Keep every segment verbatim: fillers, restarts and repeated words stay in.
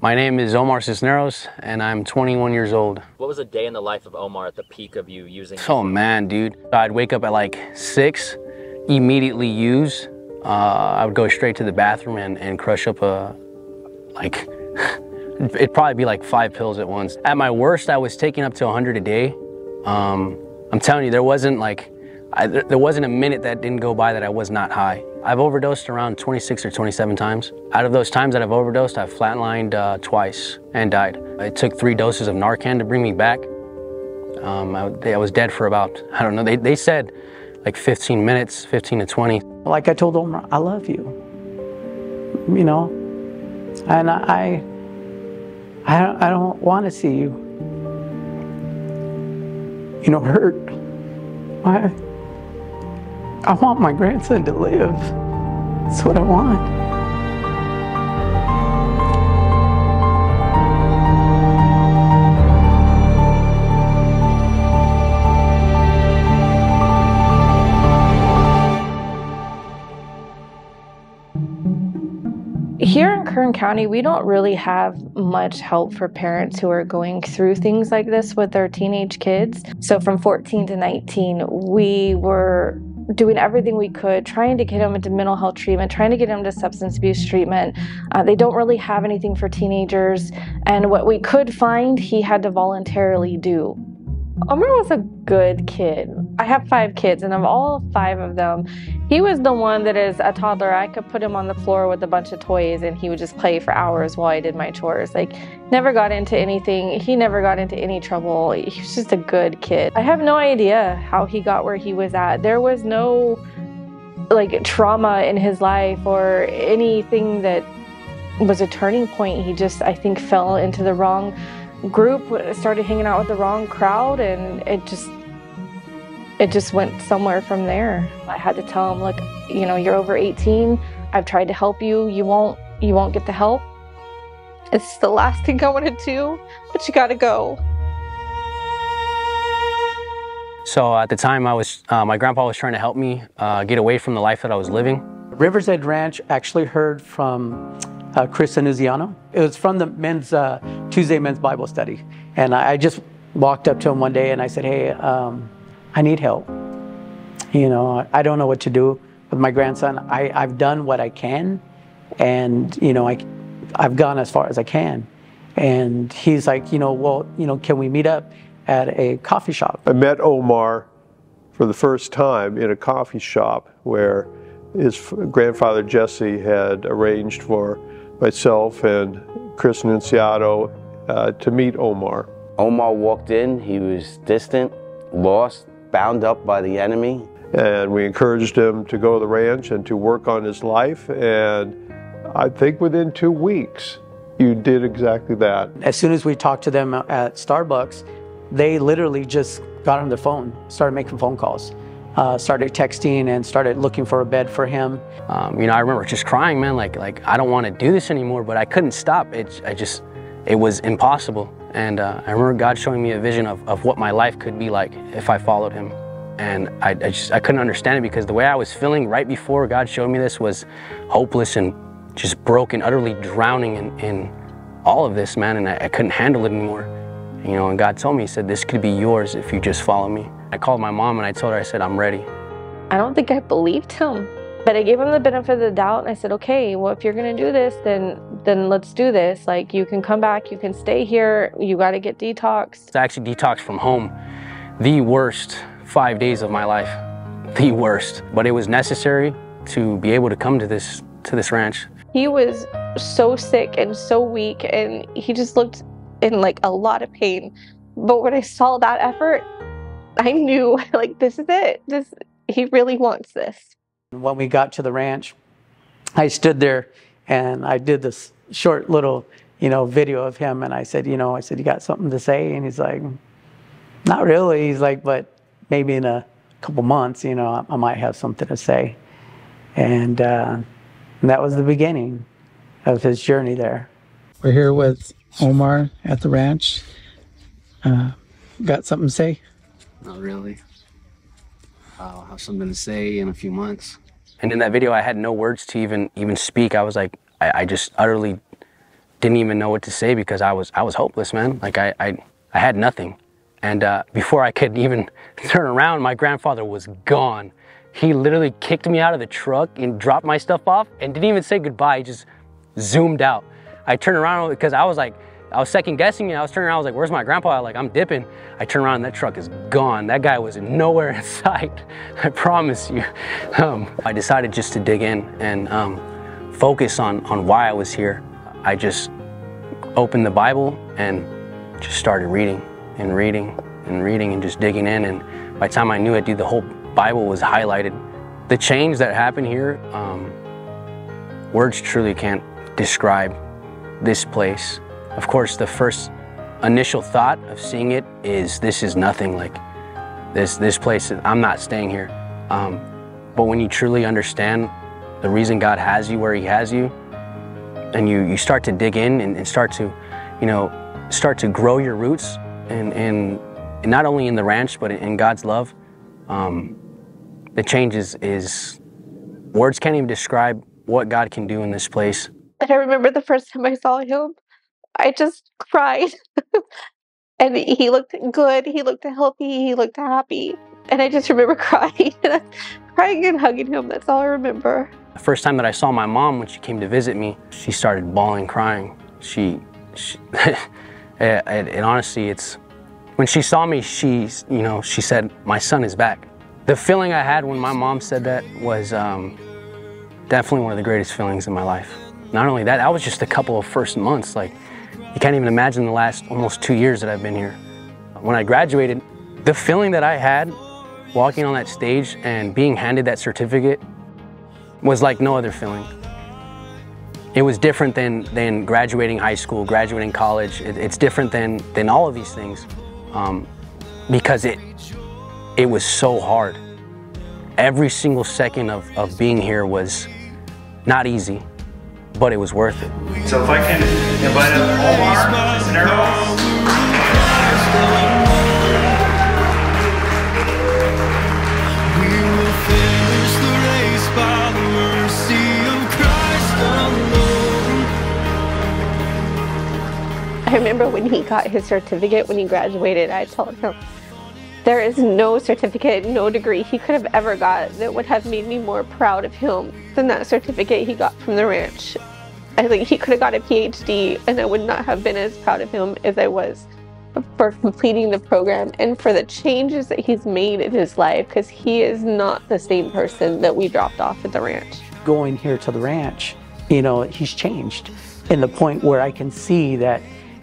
My name is Omar Cisneros, and I'm twenty-one years old. What was a day in the life of Omar at the peak of you using? Oh man, dude. I'd wake up at like six, immediately use. Uh, I would go straight to the bathroom and, and crush up a, like, it'd probably be like five pills at once. At my worst, I was taking up to one hundred a day. Um, I'm telling you, there wasn't like, I, there wasn't a minute that didn't go by that I was not high. I've overdosed around twenty-six or twenty-seven times. Out of those times that I've overdosed, I've flatlined uh, twice and died. It took three doses of Narcan to bring me back. Um, I, I was dead for about, I don't know, they, they said like fifteen minutes, fifteen to twenty. Like I told Omar, I love you, you know, and I, I don't, I don't want to see you, you know, hurt. I, I want my grandson to live. That's what I want. Here in Kern County, we don't really have much help for parents who are going through things like this with their teenage kids. So from fourteen to nineteen, we were doing everything we could, trying to get them into mental health treatment, trying to get them to substance abuse treatment. Uh, they don't really have anything for teenagers. And what we could find, he had to voluntarily do. Omar was a good kid. I have five kids, and of all five of them, he was the one that as a toddler, I could put him on the floor with a bunch of toys and he would just play for hours while I did my chores. Like, never got into anything. He never got into any trouble. He was just a good kid. I have no idea how he got where he was at. There was no, like, trauma in his life or anything that was a turning point. He just, I think, fell into the wrong group, started hanging out with the wrong crowd, and it just it just went somewhere from there. I had to tell him, look, you know, you're over eighteen. I've tried to help you. You won't you won't get the help. It's the last thing I want to do, but you gotta go. So at the time, I was uh, my grandpa was trying to help me uh, get away from the life that I was living. River's Edge Ranch actually heard from Uh, Chris Anuziano. It was from the men's uh, Tuesday men's Bible study, and I, I just walked up to him one day and I said, "Hey, um, I need help. You know, I don't know what to do with my grandson. I, I've done what I can, and you know, I, I've gone as far as I can." And he's like, "You know, well, you know, can we meet up at a coffee shop?" I met Omar for the first time in a coffee shop where his grandfather Jesse had arranged for myself and Chris Anuziano uh, to meet Omar. Omar walked in, he was distant, lost, bound up by the enemy. And we encouraged him to go to the ranch and to work on his life, and I think within two weeks you did exactly that. As soon as we talked to them at Starbucks, they literally just got on their phone, started making phone calls. Uh, started texting and started looking for a bed for him. Um, you know, I remember just crying, man, like, like I don't want to do this anymore, but I couldn't stop. It, I just, it was impossible. And uh, I remember God showing me a vision of, of what my life could be like if I followed him. And I, I just, I couldn't understand it because the way I was feeling right before God showed me this was hopeless and just broken, utterly drowning in, in all of this, man, and I, I couldn't handle it anymore. You know, and God told me, he said, this could be yours if you just follow me. I called my mom and I told her, I said, I'm ready. I don't think I believed him, but I gave him the benefit of the doubt, and I said, okay, well, if you're gonna do this, then then let's do this. Like, you can come back, you can stay here, you gotta get detoxed. I actually detoxed from home the worst five days of my life, the worst. But it was necessary to be able to come to this, to this ranch. He was so sick and so weak, and he just looked in like a lot of pain. But when I saw that effort, I knew, like, this is it. This, he really wants this. When we got to the ranch, I stood there and I did this short little, you know, video of him. And I said, you know, I said, you got something to say? And he's like, not really. He's like, but maybe in a couple months, you know, I, I might have something to say. And, uh, and that was the beginning of his journey there. We're here with Omar at the ranch. Uh, got something to say? Not really. I'll have something to say in a few months. And in that video, I had no words to even even speak. I was like, I, I just utterly didn't even know what to say because I was I was hopeless, man. Like I I, I had nothing. And uh, before I could even turn around, my grandfather was gone. He literally kicked me out of the truck and dropped my stuff off and didn't even say goodbye. He just zoomed out. I turned around because I was like, I was second guessing and I was turning around, I was like, where's my grandpa? I was like, I'm dipping. I turned around and that truck is gone. That guy was nowhere in sight, I promise you. Um, I decided just to dig in and um, focus on, on why I was here. I just opened the Bible and just started reading and reading and reading and just digging in. And by the time I knew it, dude, the whole Bible was highlighted. The change that happened here, um, words truly can't describe this place. Of course, the first initial thought of seeing it is, this is nothing. Like this, this place, I'm not staying here. Um, but when you truly understand the reason God has you where He has you, and you, you start to dig in and, and start to, you know, start to grow your roots, and, and, and not only in the ranch, but in God's love, um, the change is, is, words can't even describe what God can do in this place. I remember the first time I saw him, I just cried. And he looked good, he looked healthy, he looked happy. And I just remember crying, crying and hugging him. That's all I remember. The first time that I saw my mom when she came to visit me, she started bawling, crying. She, she and, and honestly, it's, when she saw me, she, you know, she said, my son is back. The feeling I had when my mom said that was um, definitely one of the greatest feelings in my life. Not only that, that was just a couple of first months. Like, you can't even imagine the last almost two years that I've been here. When I graduated, the feeling that I had walking on that stage and being handed that certificate was like no other feeling. It was different than, than graduating high school, graduating college. It, it's different than, than all of these things um, because it, it was so hard. Every single second of, of being here was not easy, but it was worth it. So if I can invite up Omar Cisneros. I remember when he got his certificate, when he graduated, I told him, there is no certificate, no degree he could have ever got that would have made me more proud of him than that certificate he got from the ranch. I think he could have got a P H D and I would not have been as proud of him as I was for completing the program and for the changes that he's made in his life, because he is not the same person that we dropped off at the ranch. Going here to the ranch, you know, he's changed in the point where I can see that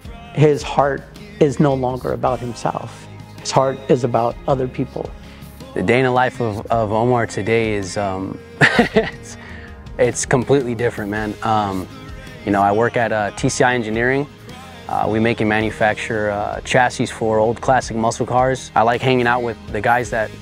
his heart is no longer about himself. His heart is about other people. The day in the life of, of Omar today is, um, it's, it's completely different, man. Um, you know, I work at uh, T C I Engineering. Uh, we make and manufacture uh, chassis for old classic muscle cars. I like hanging out with the guys that,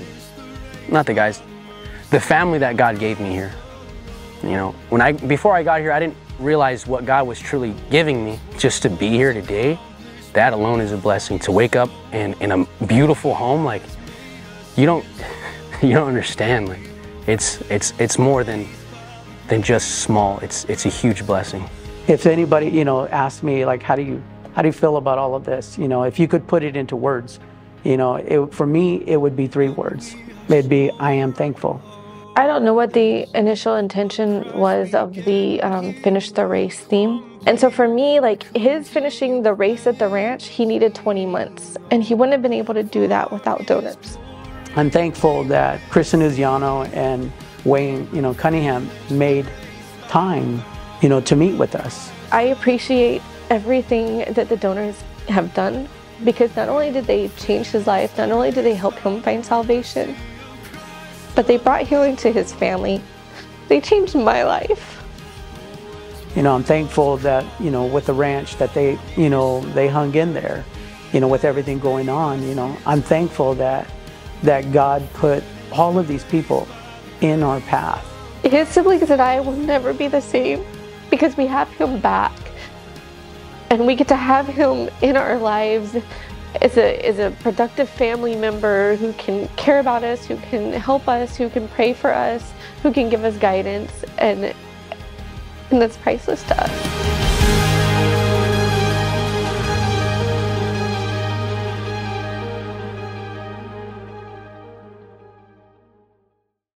not the guys, the family that God gave me here. You know, when I, before I got here, I didn't realize what God was truly giving me. Just to be here today, that alone is a blessing. To wake up in, in a beautiful home, like, you don't, you don't understand. Like, it's, it's, it's more than, than just small. It's, it's a huge blessing. If anybody, you know, asks me, like, how do you, how do you feel about all of this? You know, if you could put it into words, you know, it, for me, it would be three words. It'd be, I am thankful. I don't know what the initial intention was of the um, finish the race theme. And so for me, like, his finishing the race at the ranch, he needed twenty months. And he wouldn't have been able to do that without donors. I'm thankful that Chris Veneziano and Wayne, you know, Cunningham made time, you know, to meet with us. I appreciate everything that the donors have done, because not only did they change his life, not only did they help him find salvation, but they brought healing to his family. They changed my life. You know, I'm thankful that, you know, with the ranch that they, you know, they hung in there, you know, with everything going on. You know, I'm thankful that, that God put all of these people in our path. His siblings and I will never be the same because we have him back. And we get to have him in our lives as a, as a productive family member who can care about us, who can help us, who can pray for us, who can give us guidance, and, and that's priceless to us.